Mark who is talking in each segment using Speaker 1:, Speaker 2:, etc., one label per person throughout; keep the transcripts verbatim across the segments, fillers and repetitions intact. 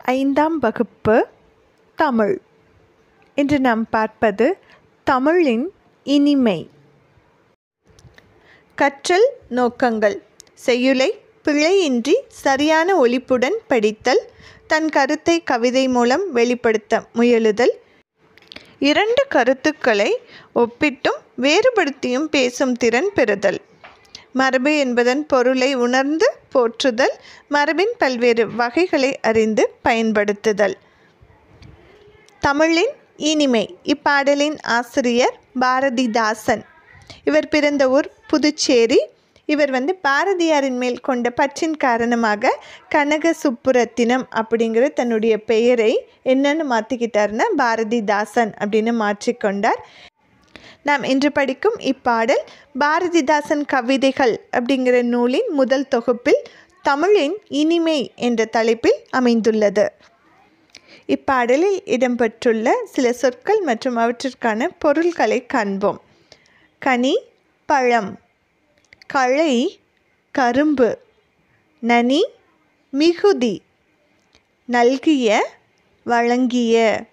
Speaker 1: ஐந்தாம் வகுப்பு தமிழ். இன்று நாம் பார்ப்பது தமிழின் இனிமை. கற்றல் நோக்கங்கள். செய்யுளை பிழையின்றி சரியான ஒலிப்புடன் படித்தல், தன் கருத்தை கவிதை மூலம் வெளிப்படுத்த முயலுதல், இரண்டு கருத்துக்களை ஒப்பிட்டும் வேறுபடுத்தியும் பேசும் திறன் பெறுதல், மரபு என்பதன் பொருளை உணர்ந்து போற்றுதல், மரபின் பல்வேறு வகைகளை அறிந்து பயன்படுத்துதல். தமிழின் இனிமை. இப்பாடலின் ஆசிரியர் பாரதிதாசன். இவர் பிறந்த ஊர் புதுச்சேரி. இவர் வந்து பாரதியாரின் மேல் கொண்ட பற்றின் காரணமாக கனக சுப்புரத்தினம் அப்படிங்கிற தன்னுடைய பெயரை என்னன்னு மாற்றிக்கிட்டாருன்னா பாரதிதாசன் அப்படின்னு மாற்றிக்கொண்டார். நாம் இன்று படிக்கும் இப்பாடல் பாரதிதாசன் கவிதைகள் அப்படிங்கிற நூலின் முதல் தொகுப்பில் தமிழின் இனிமை என்ற தலைப்பில் அமைந்துள்ளது. இப்பாடலில் இடம்பெற்றுள்ள சில சொற்கள் மற்றும் அவற்றிற்கான பொருள்களை காண்போம். கனி பழம், களை கரும்பு, நனி மிகுதி, நல்கிய வழங்கிய.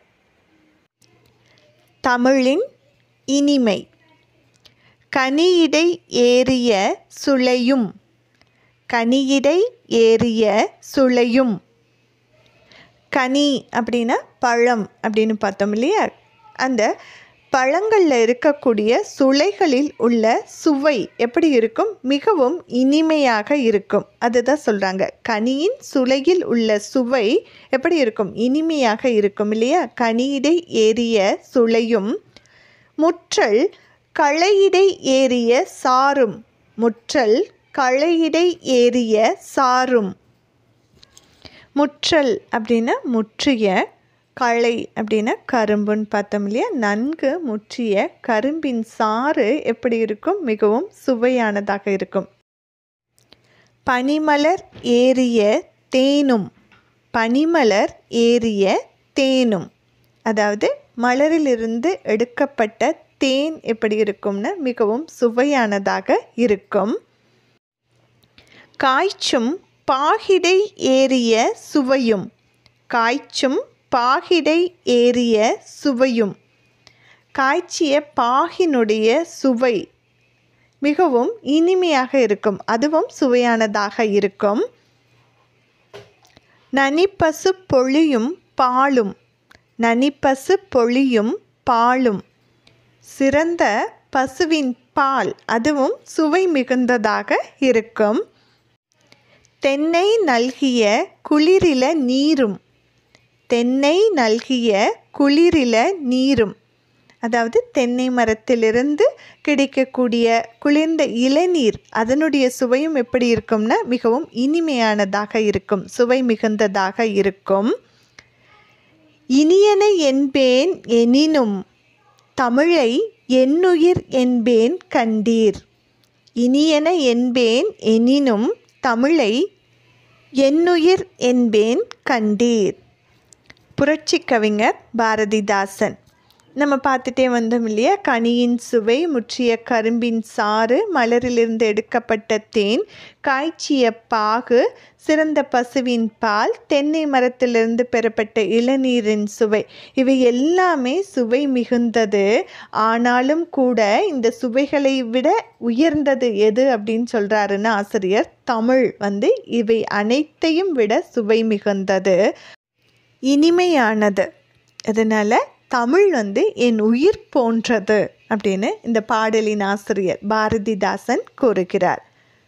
Speaker 1: தமிழின் இனிமை. கனியிடை ஏறிய சுளையும், கனியிடை ஏறிய சுளையும். கனி அப்படின்னா பழம் அப்படின்னு பார்த்தோம் இல்லையா? அந்த பழங்களில் இருக்கக்கூடிய சுளைகளில் உள்ள சுவை எப்படி இருக்கும்? மிகவும் இனிமையாக இருக்கும். அதுதான் சொல்கிறாங்க. கனியின் சுளையில் உள்ள சுவை எப்படி இருக்கும்? இனிமையாக இருக்கும் இல்லையா? கனியிடை ஏறிய சுளையும், முற்றல் களையிடை ஏறிய சாரும், முற்றல் களையிடை ஏறிய சாரும். முற்றல் அப்படின்னா முற்றிய, களை அப்படின்னா கரும்புன்னு பார்த்தோம் இல்லையா? நன்கு முற்றிய கரும்பின் சாறு எப்படி இருக்கும்? மிகவும் சுவையானதாக இருக்கும். பனிமலர் ஏறிய தேனும், பனிமலர் ஏறிய தேனும். அதாவது மலரிலிருந்து எடுக்கப்பட்ட தேன் எப்படி இருக்கும்னா மிகவும் சுவையானதாக இருக்கும். காய்ச்சும் பாகிடை ஏறிய சுவையும், காய்ச்சும் பாகிடை ஏறிய சுவையும். காய்ச்சிய பாகினுடைய சுவை மிகவும் இனிமையாக இருக்கும், அதுவும் சுவையானதாக இருக்கும். நனிப்பசு பொழியும் பாலும், நனிப்பசு பொழியும் பாலும். சிறந்த பசுவின் பால், அதுவும் சுவை மிகுந்ததாக இருக்கும். தென்னை நல்கிய குளிரில நீரும், தென்னை நல்கிய குளிரில நீரும். அதாவது தென்னை மரத்திலிருந்து கிடைக்கக்கூடிய குளிர்ந்த இளநீர், அதனுடைய சுவையும் எப்படி இருக்கும்னா மிகவும் இனிமையானதாக இருக்கும், சுவை மிகுந்ததாக இருக்கும். இனியன என்பேன் எனினும், தமிழை என்னுயிர் என்பேன் கண்டீர். இனியன என்பேன் எனினும், தமிழை என்னுயிர் என்பேன் கண்டீர். புரட்சி கவிஞர் பாரதிதாசன். நம்ம பார்த்துட்டே வந்தோம் இல்லையா? கனியின் சுவை, முற்றிய கரும்பின் சாறு, மலரிலிருந்து எடுக்கப்பட்ட தேன், காய்ச்சிய பாகு, சிறந்த பசுவின் பால், தென்னை மரத்திலிருந்து பெறப்பட்ட இளநீரின் சுவை. இவை எல்லாமே சுவை மிகுந்தது. ஆனாலும் கூட இந்த சுவைகளை விட உயர்ந்தது எது அப்படின்னு சொல்கிறாருன்னு ஆசிரியர், தமிழ் வந்து இவை அனைத்தையும் விட சுவை மிகுந்தது, இனிமையானது. அதனால் தமிழ் வந்து என் உயிர் போன்றது அப்படின்னு இந்த பாடலின் ஆசிரியர் பாரதிதாசன் கூறுகிறார்.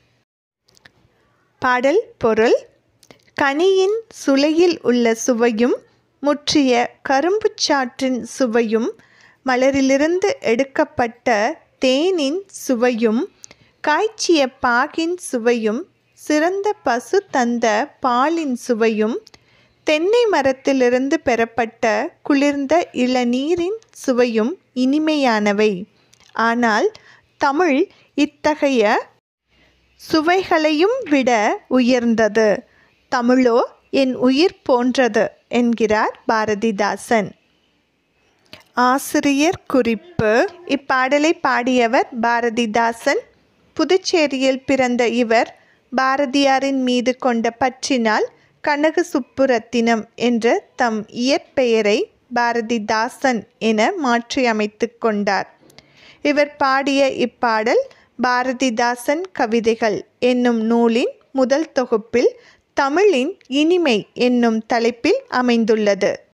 Speaker 1: பாடல் பொருள். கனியின் சுளையில் உள்ள சுவையும், முற்றிய கரும்புச்சாற்றின் சுவையும், மலரிலிருந்து எடுக்கப்பட்ட தேனின் சுவையும், காய்ச்சிய பாகின் சுவையும், சிறந்த பசு தந்த பாலின் சுவையும், தென்னை மரத்திலிருந்து பெறப்பட்ட குளிர்ந்த இளநீரின் சுவையும் இனிமையானவை. ஆனால் தமிழ் இத்தகைய சுவைகளையும் விட உயர்ந்தது. தமிழோ என் உயிர் போன்றது என்கிறார் பாரதிதாசன். ஆசிரியர் குறிப்பு. இப்பாடலை பாடியவர் பாரதிதாசன். புதுச்சேரியில் பிறந்த இவர் பாரதியாரின் மீது கொண்ட பற்றினால் கனக சுப்புரத்தினம் என்ற தம் இயற்பெயரை பாரதிதாசன் என மாற்றியமைத்து கொண்டார். இவர் பாடிய இப்பாடல் பாரதிதாசன் கவிதைகள் என்னும் நூலின் முதல் தொகுப்பில் தமிழின் இனிமை என்னும் தலைப்பில் அமைந்துள்ளது.